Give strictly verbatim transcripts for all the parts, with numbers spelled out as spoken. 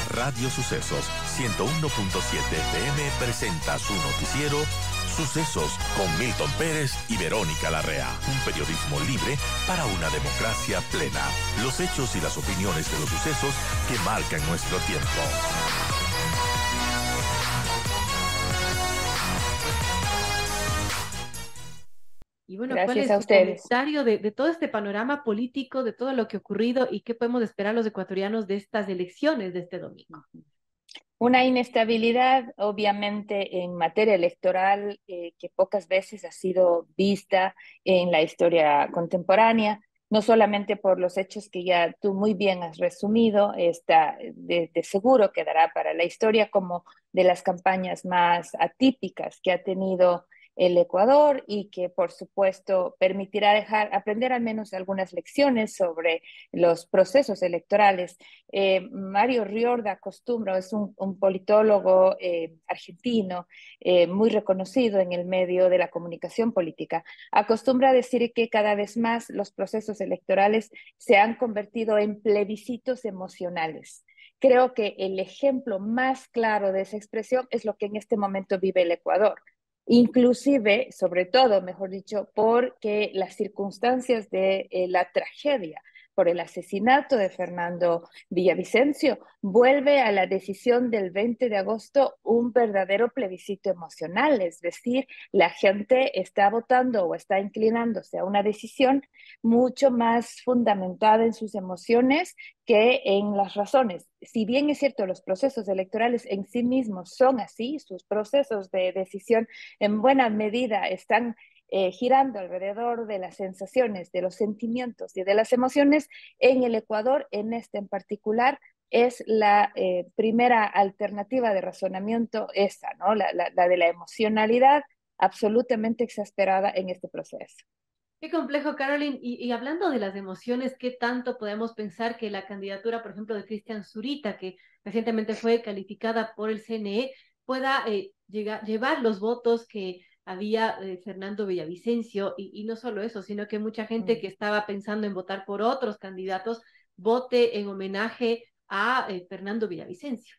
Radio Sucesos ciento uno punto siete F M presenta su noticiero Sucesos con Milton Pérez y Verónica Larrea. Un periodismo libre para una democracia plena. Los hechos y las opiniones de los sucesos que marcan nuestro tiempo. Y bueno, Gracias ¿cuál es a su ustedes. comentario de, de todo este panorama político, de todo lo que ha ocurrido y qué podemos esperar los ecuatorianos de estas elecciones de este domingo? Una inestabilidad, obviamente, en materia electoral eh, que pocas veces ha sido vista en la historia contemporánea, no solamente por los hechos que ya tú muy bien has resumido, está de, de seguro quedará para la historia como de las campañas más atípicas que ha tenido el Ecuador y que, por supuesto, permitirá dejar, aprender al menos algunas lecciones sobre los procesos electorales. Eh, Mario Riorda Costumbro es un, un politólogo eh, argentino eh, muy reconocido en el medio de la comunicación política. Acostumbra a decir que cada vez más los procesos electorales se han convertido en plebiscitos emocionales. Creo que el ejemplo más claro de esa expresión es lo que en este momento vive el Ecuador. Inclusive, sobre todo, mejor dicho, porque las circunstancias de eh, la tragedia por el asesinato de Fernando Villavicencio vuelve a la decisión del veinte de agosto un verdadero plebiscito emocional, es decir, la gente está votando o está inclinándose a una decisión mucho más fundamentada en sus emociones que en las razones. Si bien es cierto, los procesos electorales en sí mismos son así, sus procesos de decisión en buena medida están eh, girando alrededor de las sensaciones, de los sentimientos y de las emociones, en el Ecuador, en este en particular, es la eh, primera alternativa de razonamiento esa, ¿no? La, la, la de la emocionalidad absolutamente exasperada en este proceso. Qué complejo, Caroline. Y, y hablando de las emociones, ¿qué tanto podemos pensar que la candidatura, por ejemplo, de Cristian Zurita, que recientemente fue calificada por el C N E, pueda eh, llegar, llevar los votos que había eh, Fernando Villavicencio? Y, y no solo eso, sino que mucha gente Mm. que estaba pensando en votar por otros candidatos vote en homenaje a eh, Fernando Villavicencio.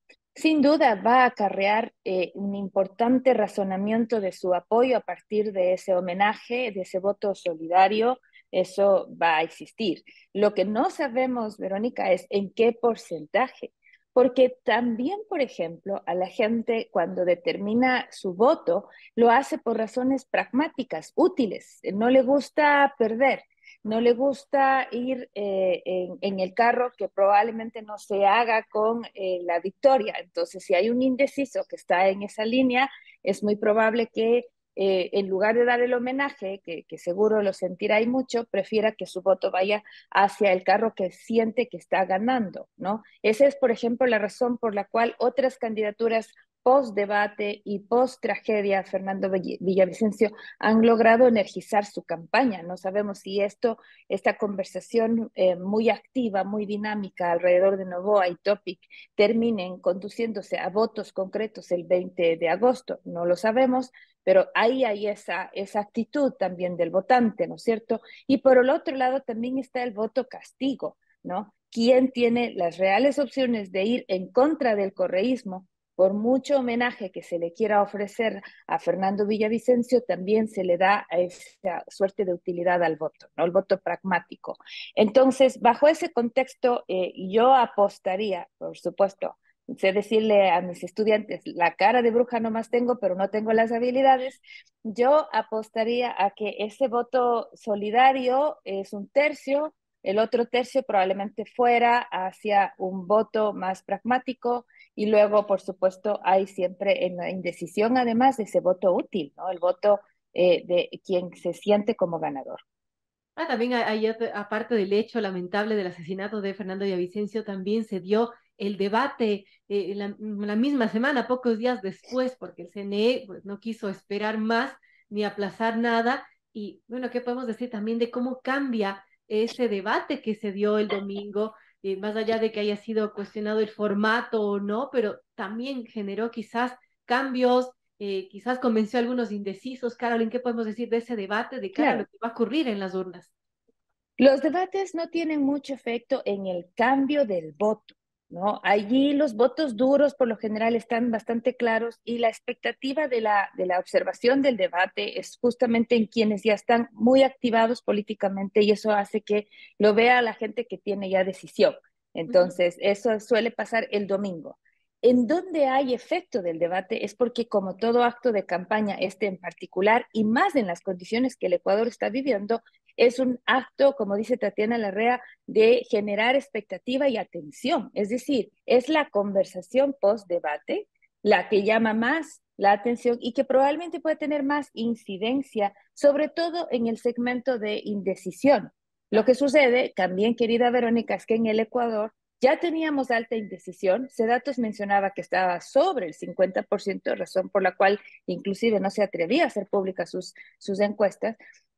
Sin duda va a acarrear eh, un importante razonamiento de su apoyo a partir de ese homenaje, de ese voto solidario. Eso va a existir. Lo que no sabemos, Verónica, es en qué porcentaje, porque también, por ejemplo, a la gente cuando determina su voto, lo hace por razones pragmáticas, útiles. No le gusta perder, no le gusta ir eh, en, en, el carro que probablemente no se haga con eh, la victoria. Entonces, si hay un indeciso que está en esa línea, es muy probable que eh, en lugar de dar el homenaje, que, que seguro lo sentirá y mucho, prefiera que su voto vaya hacia el carro que siente que está ganando, ¿no? Esa es, por ejemplo, la razón por la cual otras candidaturas post-debate y post-tragedia, Fernando Villavicencio han logrado energizar su campaña. No sabemos si esto, esta conversación eh, muy activa, muy dinámica alrededor de Noboa y Topic terminen conduciéndose a votos concretos el veinte de agosto. No lo sabemos, pero ahí hay esa, esa actitud también del votante, ¿no es cierto? Y por el otro lado también está el voto castigo, ¿no? ¿Quién tiene las reales opciones de ir en contra del correísmo? Por mucho homenaje que se le quiera ofrecer a Fernando Villavicencio, también se le da esa suerte de utilidad al voto, ¿no? El voto pragmático. Entonces, bajo ese contexto, eh, yo apostaría, por supuesto, sé decirle a mis estudiantes, la cara de bruja no más tengo, pero no tengo las habilidades, yo apostaría a que ese voto solidario es un tercio, el otro tercio probablemente fuera hacia un voto más pragmático, y luego, por supuesto, hay siempre en la indecisión, además de ese voto útil, ¿no? El voto eh, de quien se siente como ganador. Ah, también hay, hay, aparte del hecho lamentable del asesinato de Fernando Villavicencio, también se dio el debate eh, la, la misma semana, pocos días después, porque el C N E pues, no quiso esperar más ni aplazar nada. Y bueno, ¿qué podemos decir también de cómo cambia ese debate que se dio el domingo? Eh, más allá de que haya sido cuestionado el formato o no, pero también generó quizás cambios, eh, quizás convenció a algunos indecisos. Carolyn, ¿qué podemos decir de ese debate de cara a lo Claro. que va a ocurrir en las urnas? Los debates no tienen mucho efecto en el cambio del voto. ¿no? Allí los votos duros por lo general están bastante claros y la expectativa de la, de la observación del debate es justamente en quienes ya están muy activados políticamente y eso hace que lo vea la gente que tiene ya decisión. Entonces, eso suele pasar el domingo. En donde hay efecto del debate es porque como todo acto de campaña, este en particular, y más en las condiciones que el Ecuador está viviendo, es un acto, como dice Tatiana Larrea, de generar expectativa y atención. Es decir, es la conversación post-debate la que llama más la atención y que probablemente puede tener más incidencia, sobre todo en el segmento de indecisión. Lo que sucede, también querida Verónica, es que en el Ecuador ya teníamos alta indecisión. Sedatos mencionaba que estaba sobre el cincuenta por ciento, razón por la cual inclusive no se atrevía a hacer públicas sus, sus encuestas.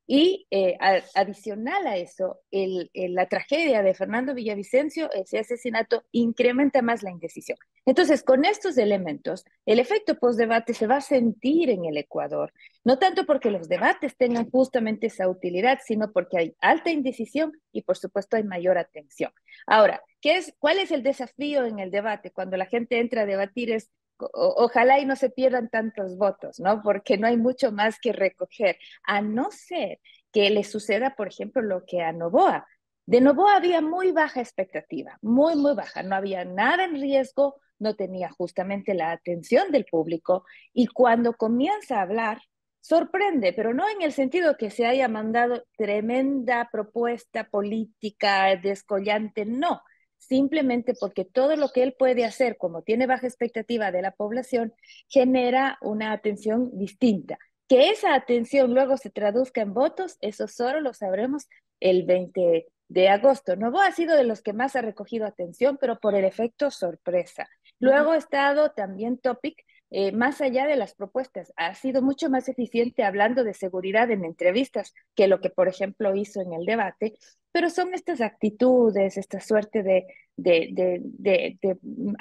Y eh, a, adicional a eso, el, el, la tragedia de Fernando Villavicencio, ese asesinato, incrementa más la indecisión. Entonces, con estos elementos, el efecto post-debate se va a sentir en el Ecuador, no tanto porque los debates tengan justamente esa utilidad, sino porque hay alta indecisión y, por supuesto, hay mayor atención. Ahora, ¿qué es, ¿cuál es el desafío en el debate? Cuando la gente entra a debatir es ojalá y no se pierdan tantos votos, ¿no? Porque no hay mucho más que recoger, a no ser que le suceda, por ejemplo, lo que a Noboa. De Noboa había muy baja expectativa, muy, muy baja, no había nada en riesgo, no tenía justamente la atención del público y cuando comienza a hablar, sorprende, pero no en el sentido que se haya mandado tremenda propuesta política descollante, no, simplemente porque todo lo que él puede hacer, como tiene baja expectativa de la población, genera una atención distinta. Que esa atención luego se traduzca en votos, eso solo lo sabremos el veinte de agosto. Noboa ha sido de los que más ha recogido atención, pero por el efecto sorpresa. Luego ha estado también Topic, eh, más allá de las propuestas, ha sido mucho más eficiente hablando de seguridad en entrevistas que lo que, por ejemplo, hizo en el debate, pero son estas actitudes, esta suerte de, de, de, de, de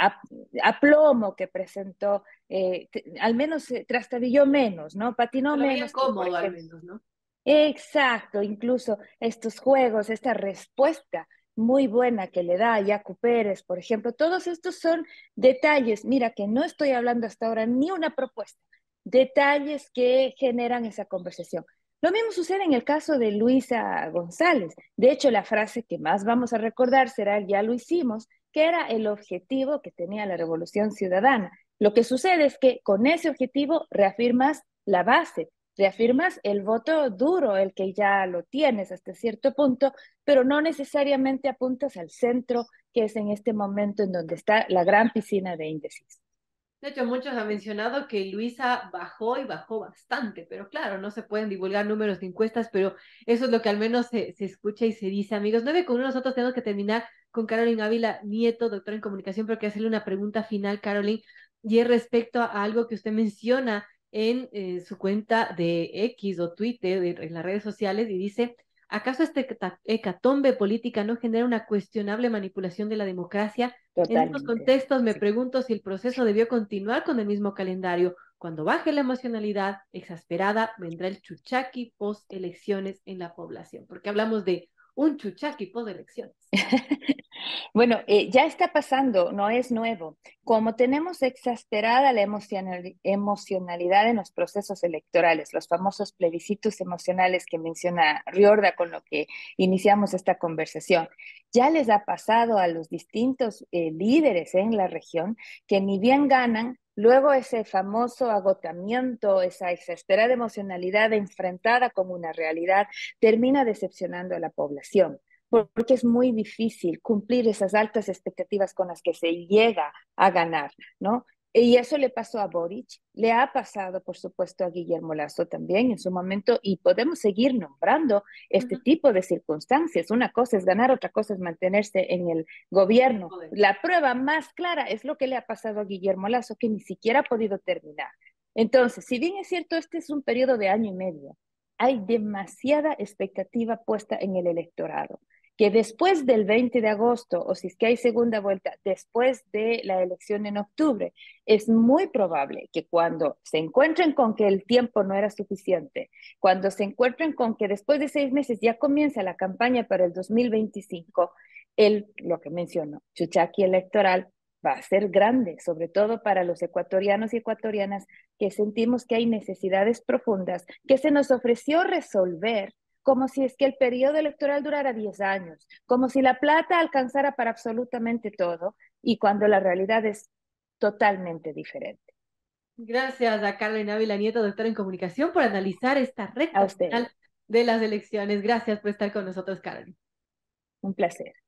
aplomo que presentó, eh, al menos eh, trastabilló menos, ¿no? Patinó Se lo veía menos que, por cómodo al ejemplo, menos, ¿no? exacto, incluso estos juegos, esta respuesta muy buena que le da a Yacu Pérez, por ejemplo, todos estos son detalles, mira que no estoy hablando hasta ahora ni una propuesta, detalles que generan esa conversación. Lo mismo sucede en el caso de Luisa González. De hecho, la frase que más vamos a recordar será el ya lo hicimos, que era el objetivo que tenía la Revolución Ciudadana. Lo que sucede es que con ese objetivo reafirmas la base, reafirmas el voto duro, el que ya lo tienes hasta cierto punto, pero no necesariamente apuntas al centro, que es en este momento en donde está la gran piscina de indecisos. De hecho, muchos han mencionado que Luisa bajó y bajó bastante, pero claro, no se pueden divulgar números de encuestas, pero eso es lo que al menos se, se escucha y se dice, amigos. Nueve con uno, nosotros tenemos que terminar con Carolyn Ávila Nieto, doctora en comunicación, pero quiero hacerle una pregunta final, Carolyn, y es respecto a algo que usted menciona en eh, su cuenta de X o Twitter, de, en las redes sociales, y dice, ¿acaso este hecatombe política no genera una cuestionable manipulación de la democracia? En estos Totalmente. contextos me Sí. pregunto si el proceso debió continuar con el mismo calendario. Cuando baje la emocionalidad exasperada, vendrá el chuchaqui post elecciones en la población, porque hablamos de un chuchaqui post elecciones. Bueno, eh, ya está pasando, no es nuevo. Como tenemos exasperada la emocional, emocionalidad en los procesos electorales, los famosos plebiscitos emocionales que menciona Riorda con lo que iniciamos esta conversación, ya les ha pasado a los distintos eh, líderes en la región que ni bien ganan, luego ese famoso agotamiento, esa exasperada emocionalidad enfrentada con una realidad, termina decepcionando a la población porque es muy difícil cumplir esas altas expectativas con las que se llega a ganar, ¿no? Y eso le pasó a Boric, le ha pasado, por supuesto, a Guillermo Lasso también en su momento, y podemos seguir nombrando este Uh-huh. tipo de circunstancias. Una cosa es ganar, otra cosa es mantenerse en el gobierno. La prueba más clara es lo que le ha pasado a Guillermo Lasso, que ni siquiera ha podido terminar. Entonces, si bien es cierto, este es un periodo de año y medio, hay demasiada expectativa puesta en el electorado que después del veinte de agosto, o si es que hay segunda vuelta, después de la elección en octubre, es muy probable que cuando se encuentren con que el tiempo no era suficiente, cuando se encuentren con que después de seis meses ya comienza la campaña para el dos mil veinticinco, el, lo que mencionó, chuchaqui electoral va a ser grande, sobre todo para los ecuatorianos y ecuatorianas que sentimos que hay necesidades profundas que se nos ofreció resolver como si es que el periodo electoral durara diez años, como si la plata alcanzara para absolutamente todo, y cuando la realidad es totalmente diferente. Gracias a Carmen Ávila Nieto, doctora en comunicación, por analizar esta A recta ustedes, final de las elecciones. Gracias por estar con nosotros, Carmen. un placer.